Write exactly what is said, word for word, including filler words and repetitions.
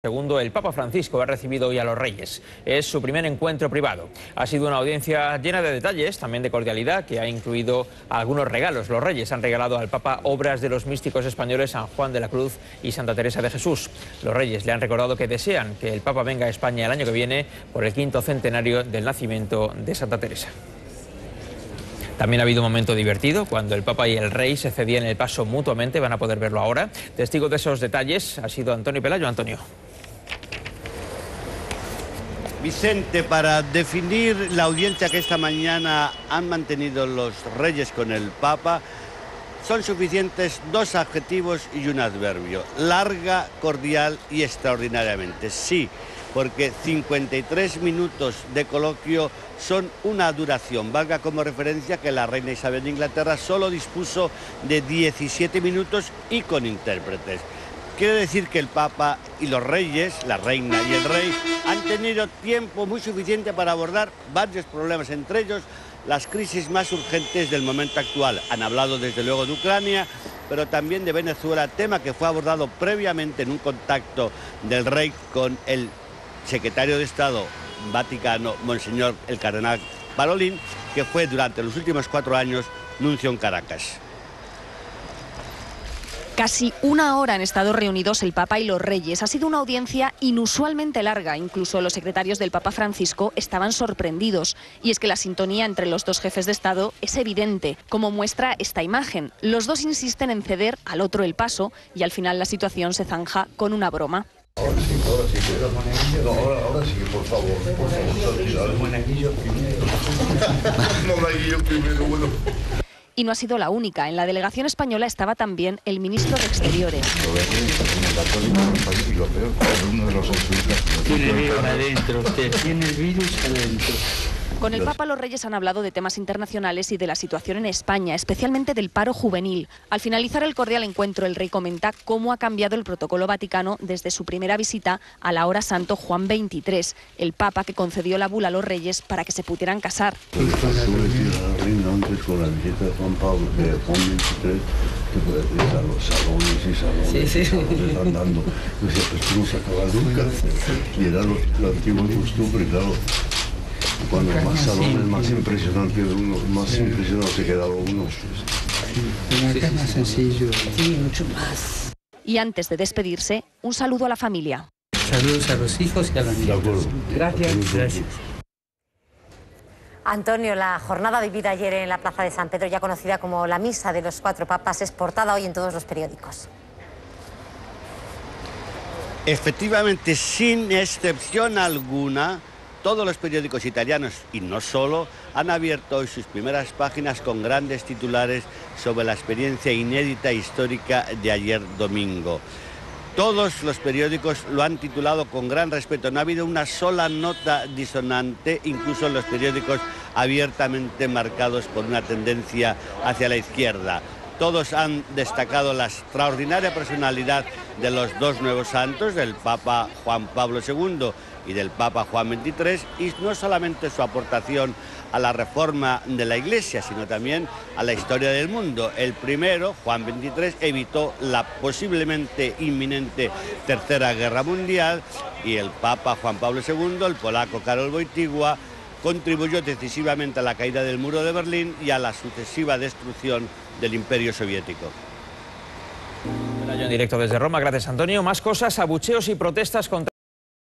Segundo, el Papa Francisco ha recibido hoy a los Reyes. Es su primer encuentro privado. Ha sido una audiencia llena de detalles, también de cordialidad, que ha incluido algunos regalos. Los Reyes han regalado al Papa obras de los místicos españoles San Juan de la Cruz y Santa Teresa de Jesús. Los Reyes le han recordado que desean que el Papa venga a España el año que viene por el quinto centenario del nacimiento de Santa Teresa. También ha habido un momento divertido cuando el Papa y el Rey se cedían el paso mutuamente. Van a poder verlo ahora. Testigo de esos detalles ha sido Antonio Pelayo. Antonio. Vicente, para definir la audiencia que esta mañana han mantenido los Reyes con el Papa, son suficientes dos adjetivos y un adverbio: larga, cordial y extraordinariamente. Sí, porque cincuenta y tres minutos de coloquio son una duración. Valga como referencia que la reina Isabel de Inglaterra solo dispuso de diecisiete minutos y con intérpretes. Quiere decir que el Papa y los Reyes, la reina y el rey, han tenido tiempo muy suficiente para abordar varios problemas, entre ellos las crisis más urgentes del momento actual. Han hablado desde luego de Ucrania, pero también de Venezuela, tema que fue abordado previamente en un contacto del rey con el secretario de Estado Vaticano, Monseñor el Cardenal Parolin, que fue durante los últimos cuatro años nuncio en Caracas. Casi una hora han estado reunidos el Papa y los Reyes. Ha sido una audiencia inusualmente larga. Incluso los secretarios del Papa Francisco estaban sorprendidos. Y es que la sintonía entre los dos jefes de Estado es evidente, como muestra esta imagen. Los dos insisten en ceder al otro el paso y al final la situación se zanja con una broma. Ahora sí, ahora sí, que... no, ahora, ahora sí, por favor, por favor, los monaguillos primero. Monaguillos primero, bueno. Y no ha sido la única. En la delegación española estaba también el ministro de Exteriores. Tiene el virus adentro, usted tiene el virus adentro. Con el Papa los Reyes han hablado de temas internacionales y de la situación en España, especialmente del paro juvenil. Al finalizar el cordial encuentro, el rey comenta cómo ha cambiado el protocolo vaticano desde su primera visita al ahora santo Juan veintitrés, el Papa que concedió la bula a los Reyes para que se pudieran casar. Antes con la visita de Juan Pablo, de Juan veintitrés, que puede decir a los salones y salones, sí, sí. Salones andando, decía, pues tú no se acaba nunca, y era lo, la antigua costumbre, claro. Cuando más salones, más impresionante de uno, más impresionado se quedaba uno. Es más sencillo. Sí, mucho más. Y antes de despedirse, un saludo a la familia. Saludos a los hijos y a los nietos. Gracias. Gracias. Antonio, la jornada vivida ayer en la Plaza de San Pedro, ya conocida como la Misa de los Cuatro Papas, es portada hoy en todos los periódicos. Efectivamente, sin excepción alguna, todos los periódicos italianos, y no solo, han abierto hoy sus primeras páginas con grandes titulares sobre la experiencia inédita e histórica de ayer domingo. Todos los periódicos lo han titulado con gran respeto. No ha habido una sola nota disonante, incluso en los periódicos abiertamente marcados por una tendencia hacia la izquierda. Todos han destacado la extraordinaria personalidad de los dos nuevos santos, del Papa Juan Pablo segundo y del Papa Juan veintitrés, y no solamente su aportación a la reforma de la Iglesia, sino también a la historia del mundo. El primero, Juan veintitrés, evitó la posiblemente inminente Tercera Guerra Mundial, y el Papa Juan Pablo segundo, el polaco Karol Wojtyła, contribuyó decisivamente a la caída del muro de Berlín y a la sucesiva destrucción del Imperio Soviético. En directo desde Roma, gracias Antonio. Más cosas, abucheos y protestas contra